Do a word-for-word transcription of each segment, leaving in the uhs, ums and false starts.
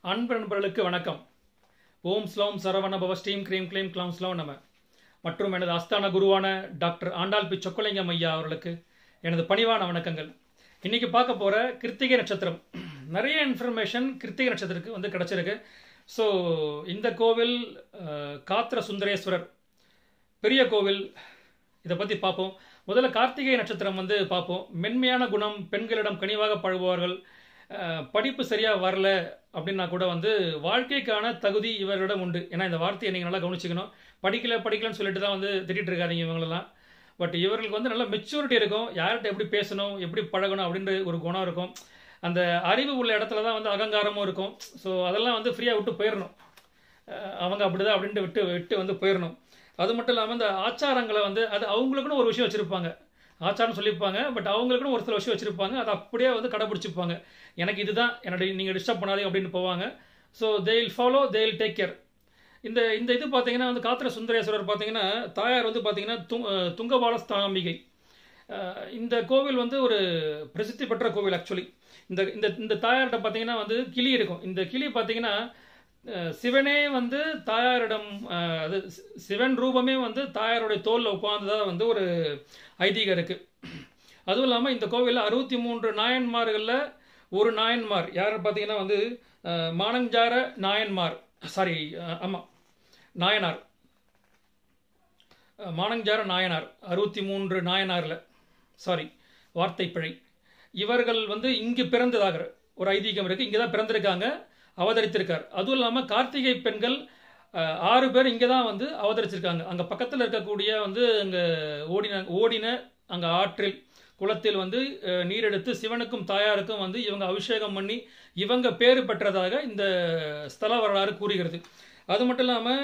அன்பு நண்பர்களுக்கு வணக்கம். ஓம் ஸ்லோம் சரவண பவ ஸ்ரீம் க்ரீம் க்ளீம் க்லாம் ஸ்லோம் நம. மற்றும் எனது ஆஸ்தான குருவான டாக்டர் ஆண்டாள் பி சொக்கலிங்கம் ஐயா அவர்களுக்கு எனது பணிவான வணக்கங்கள். இன்னைக்கு பார்க்க போகிற கிருத்திகை நட்சத்திரம், நிறைய இன்ஃபர்மேஷன் கிருத்திகை நட்சத்திரத்துக்கு வந்து கிடச்சிருக்கு. ஸோ இந்த கோவில் காத்திர சுந்தரேஸ்வரர் பெரிய கோவில், இதை பற்றி பார்ப்போம். முதல்ல கார்த்திகை நட்சத்திரம் வந்து பார்ப்போம். மென்மையான குணம், பெண்களிடம் கனிவாக பழகுவார்கள், படிப்பு சரியாக வரல அப்படின்னா கூட வந்து வாழ்க்கைக்கான தகுதி இவர்களிடம் உண்டு. ஏன்னா இந்த வார்த்தையை நீங்கள் நல்லா கவனிச்சுக்கணும். படிக்கல படிக்கலன்னு சொல்லிட்டு தான் வந்து திட்டிகிட்டு இருக்காதிங்க இவங்களெல்லாம். பட் இவர்களுக்கு வந்து நல்ல மெச்சூரிட்டி இருக்கும். யார்கிட்ட எப்படி பேசணும், எப்படி பழகணும் அப்படின்ற ஒரு குணம் இருக்கும். அந்த அறிவு உள்ள இடத்துல தான் வந்து அகங்காரமும் இருக்கும். ஸோ அதெல்லாம் வந்து ஃப்ரீயாக விட்டு போயிடணும். அவங்க அப்படிதான் அப்படின்ட்டு விட்டு விட்டு வந்து போயிடணும். அது மட்டும் இல்லாமல் இந்த ஆச்சாரங்களை வந்து அது அவங்களுக்குன்னு ஒரு விஷயம் வச்சுருப்பாங்க. ஆச்சாரம் சொல்லியிருப்பாங்க, பட் அவங்களுக்குன்னு ஒரு சில விஷயம் வச்சுருப்பாங்க. அதை அப்படியே வந்து கடைப்பிடிச்சிப்பாங்க. எனக்கு இதுதான், என்னுடைய நீங்கள் டிஸ்டர்ப் பண்ணாதீங்க அப்படின்னு போவாங்க. So they will follow, they will take care. இந்த இந்த இது பார்த்தீங்கன்னா வந்து காத்திர சுந்தரேஸ்வரர் பார்த்தீங்கன்னா தாயார் வந்து பார்த்தீங்கன்னா துங் துங்கபாலஸ்தாம்பிகை. இந்த கோவில் வந்து ஒரு பிரசித்தி பெற்ற கோவில். ஆக்சுவலி இந்த இந்த இந்த தாயார்கிட்ட பார்த்தீங்கன்னா வந்து கிளி இருக்கும். இந்த கிளி பார்த்தீங்கன்னா சிவனே வந்து தாயாரிடம், அது சிவன் ரூபமே வந்து தாயாருடைய தோலில் உட்கார்ந்ததாக வந்து ஒரு ஐதீகம் இருக்குது. அதுவும் இல்லாமல் இந்த கோவிலில் அறுபத்தி மூன்று நாயன்மார்களில் ஒரு நாயன்மார் யார் பார்த்தீங்கன்னா வந்து மானஞ்சார நாயன்மார், சாரி ஆமாம் நாயனார், மானஞ்சார நாயனார், அறுபத்தி மூன்று நாயனாரில், சாரி வார்த்தை பிழை. இவர்கள் வந்து இங்கு பிறந்ததாக ஒரு ஐதீகம் இருக்குது. இங்கே தான் பிறந்திருக்காங்க, அவதரித்திருக்கார். அதுவும் இல்லாமல் கார்த்திகை பெண்கள் ஆறு பேர் இங்கே தான் வந்து அவதரிச்சிருக்காங்க. அங்கே பக்கத்தில் இருக்கக்கூடிய வந்து அங்கே ஓடின ஓடின அங்கே ஆற்றில் குளத்தில் வந்து நீர் எடுத்து சிவனுக்கும் தாயாருக்கும் வந்து இவங்க அபிஷேகம் பண்ணி இவங்க பேறு பெற்றதாக இந்த ஸ்தல வரலாறு கூறுகிறது. அது மட்டும் இல்லாமல்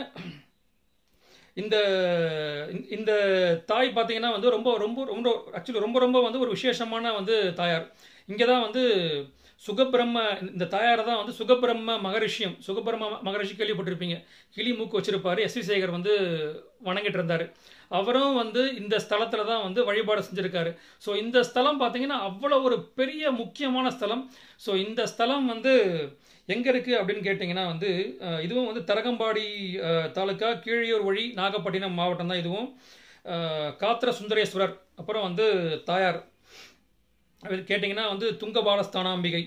இந்த இந்த தாய் பார்த்தீங்கன்னா வந்து ரொம்ப ரொம்ப ரொம்ப ஆக்சுவலி ரொம்ப ரொம்ப வந்து ஒரு விசேஷமான வந்து தாயார். இங்கே தான் வந்து சுகபிரம்ம, இந்த தாயாரை தான் வந்து சுகபிரம்ம மகரிஷியம், சுகபிரம்ம மகரிஷி கேள்விப்பட்டிருப்பீங்க. கிளி மூக்கு வச்சிருப்பாரு, எஸ் வி சேகர் வந்து வணங்கிட்டு இருந்தார். அவரும் வந்து இந்த ஸ்தலத்தில் தான் வந்து வழிபாடு செஞ்சுருக்காரு. ஸோ இந்த ஸ்தலம் பார்த்தீங்கன்னா அவ்வளோ ஒரு பெரிய முக்கியமான ஸ்தலம். ஸோ இந்த ஸ்தலம் வந்து எங்கே இருக்குது அப்படின்னு கேட்டிங்கன்னா வந்து இதுவும் வந்து தரகம்பாடி தாலுக்கா, கீழியூர் வழி, நாகப்பட்டினம் மாவட்டம் தான் இதுவும். காத்திர சுந்தரேஸ்வரர், அப்புறம் வந்து தாயார் கேட்டிங்கன்னா வந்து துங்கபாலஸ்தானாம்பிகை.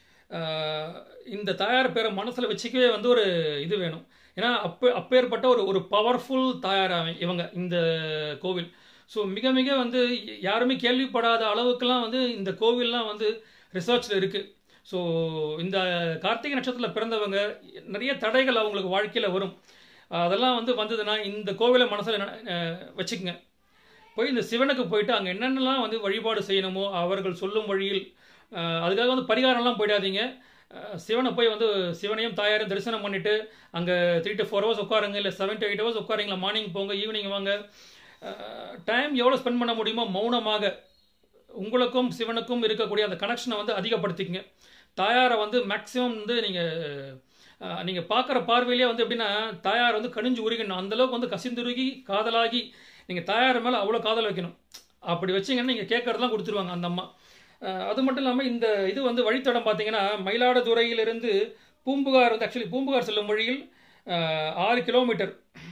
இந்த தாயார் பேரை மனசில் வச்சுக்கவே வந்து ஒரு இது வேணும். ஏன்னா அப்போ அப்பேற்பட்ட ஒரு ஒரு பவர்ஃபுல் தாயார் இவங்க இந்த கோவில். ஸோ மிக மிக வந்து யாருமே கேள்விப்படாத அளவுக்குலாம் வந்து இந்த கோவில்லாம் வந்து ரிசர்ச்சில் இருக்குது. ஸோ இந்த கார்த்திகை நட்சத்திரத்தில் பிறந்தவங்க நிறைய தடைகள் அவங்களுக்கு வாழ்க்கையில் வரும். அதெல்லாம் வந்து வந்ததுன்னா இந்த கோவிலை மனசில் வச்சுக்கோங்க. போய் இந்த சிவனுக்கு போயிட்டு அங்கே என்னென்னலாம் வந்து வழிபாடு செய்யணுமோ அவர்கள் சொல்லும் வழியில், அதுக்காக வந்து பரிகாரம்லாம் போயிடாதீங்க. சிவனை போய் வந்து சிவனையும் தாயாரையும் தரிசனம் பண்ணிவிட்டு அங்கே த்ரீ டு ஃபோர் ஹவர்ஸ் உட்காருங்க, இல்லை seven to eight hours உட்காருங்களா. Morning போங்க, ஈவினிங் வாங்க. டைம் எவ்வளோ ஸ்பெண்ட் பண்ண முடியுமோ மௌனமாக உங்களுக்கும் சிவனுக்கும் இருக்கக்கூடிய அந்த கனெக்ஷனை வந்து அதிகப்படுத்திக்கங்க. தாயாரை வந்து மேக்ஸிமம் வந்து நீங்கள் நீங்கள் பார்க்குற பார்வையிலே வந்து எப்படின்னா தாயார் வந்து கணிஞ்சு உருகணும். அந்தளவுக்கு வந்து கசிந்துருகி காதலாகி நீங்கள் தாயார் மேலே அவ்வளோ காதல் வைக்கணும். அப்படி வச்சிங்கன்னா நீங்கள் கேட்கறதுலாம் கொடுத்துருவாங்க அந்த அம்மா. அது மட்டும் இல்லாமல் இந்த இது வந்து வழித்தடம் பார்த்தீங்கன்னா மயிலாடுதுறையிலிருந்து பூம்புகார் வந்து ஆக்சுவலி பூம்புகார் செல்லும் வழியில் ஆறு கிலோமீட்டர்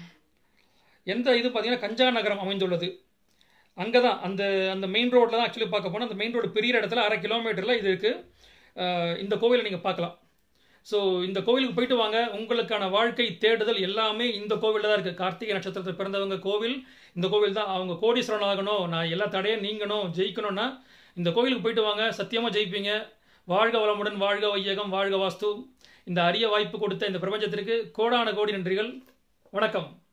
எந்த இது பார்த்தீங்கன்னா கஞ்சா நகரம் அமைந்துள்ளது. அங்கே தான் அந்த அந்த மெயின் ரோட்டில் தான் ஆக்சுவலி பார்க்க போனால் அந்த மெயின் ரோடு பெரிய இடத்துல அரை கிலோமீட்டரில் இது இருக்குது. இந்த கோவிலை நீங்கள் பார்க்கலாம். ஸோ இந்த கோவிலுக்கு போயிட்டு வாங்க. உங்களுக்கான வாழ்க்கை தேடுதல் எல்லாமே இந்த கோவிலில் தான் இருக்குது. கார்த்திகை நட்சத்திரத்தில் பிறந்தவங்க கோவில் இந்த கோவில் தான். அவங்க கோடீஸ்வரன் ஆகணும், நான் எல்லா தடையும் நீங்கணும், ஜெயிக்கணும்னா இந்த கோவிலுக்கு போயிட்டு வாங்க. சத்தியமாக ஜெயிப்பீங்க. வாழ்க வளமுடன், வாழ்க வையகம், வாழ்க வாஸ்து. இந்த அரிய வாய்ப்பு கொடுத்த இந்த பிரபஞ்சத்திற்கு கோடான கோடி நன்றிகள். வணக்கம்.